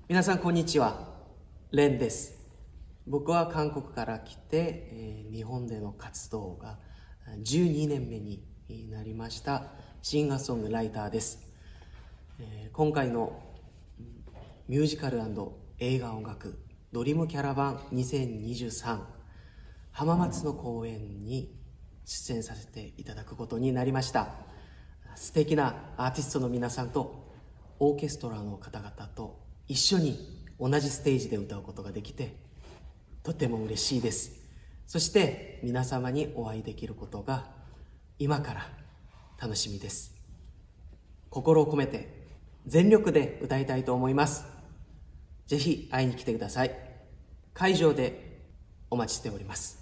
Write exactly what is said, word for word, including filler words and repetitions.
皆さんこんにちは、レンです。僕は韓国から来て、えー、日本での活動がじゅうにねんめになりましたシンガーソングライターです。えー、今回のミュージカル&映画音楽ドリームキャラバンにせんにじゅうさん浜松の公演に出演させていただくことになりました。素敵なアーティストの皆さんとオーケストラの方々と一緒に同じステージで歌うことができてとても嬉しいです。そして皆様にお会いできることが今から楽しみです。心を込めて全力で歌いたいと思います。ぜひ会いに来てください。会場でお待ちしております。